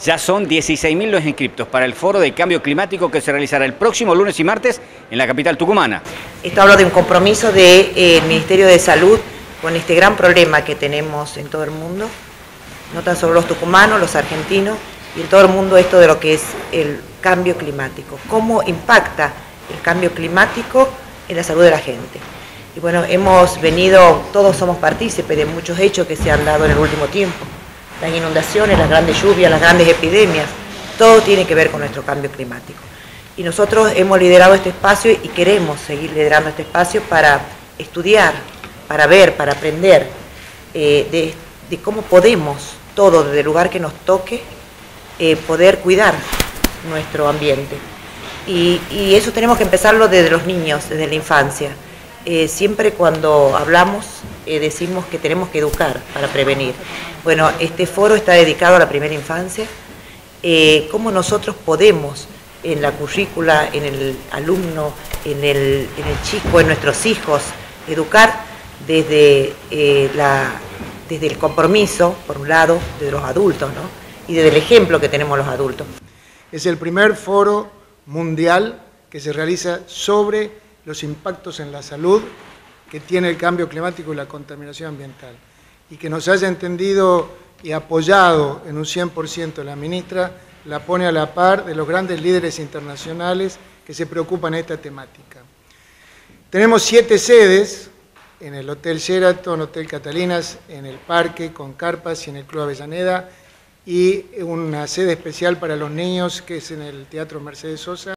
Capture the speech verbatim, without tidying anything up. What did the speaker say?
Ya son dieciséis mil los inscriptos para el Foro de Cambio Climático que se realizará el próximo lunes y martes en la capital tucumana. Esto habla de un compromiso del de, eh, Ministerio de Salud con este gran problema que tenemos en todo el mundo, no tan solo los tucumanos, los argentinos, y en todo el mundo esto de lo que es el cambio climático. ¿Cómo impacta el cambio climático en la salud de la gente? Y bueno, hemos venido, todos somos partícipes de muchos hechos que se han dado en el último tiempo. Las inundaciones, las grandes lluvias, las grandes epidemias, todo tiene que ver con nuestro cambio climático. Y nosotros hemos liderado este espacio y queremos seguir liderando este espacio para estudiar, para ver, para aprender eh, de, de cómo podemos, todos, desde el lugar que nos toque, eh, poder cuidar nuestro ambiente. Y, y eso tenemos que empezarlo desde los niños, desde la infancia. Eh, siempre cuando hablamos eh, decimos que tenemos que educar para prevenir. Bueno, este foro está dedicado a la primera infancia. Eh, cómo nosotros podemos en la currícula, en el alumno, en el, en el chico, en nuestros hijos, educar desde, eh, la, desde el compromiso, por un lado, de los adultos, ¿no? Y desde el ejemplo que tenemos los adultos. Es el primer foro mundial que se realiza sobre los impactos en la salud que tiene el cambio climático y la contaminación ambiental. Y que nos haya entendido y apoyado en un cien por ciento la ministra, la pone a la par de los grandes líderes internacionales que se preocupan de esta temática. Tenemos siete sedes, en el Hotel Sheraton, Hotel Catalinas, en el Parque, con carpas y en el Club Avellaneda, y una sede especial para los niños que es en el Teatro Mercedes Sosa.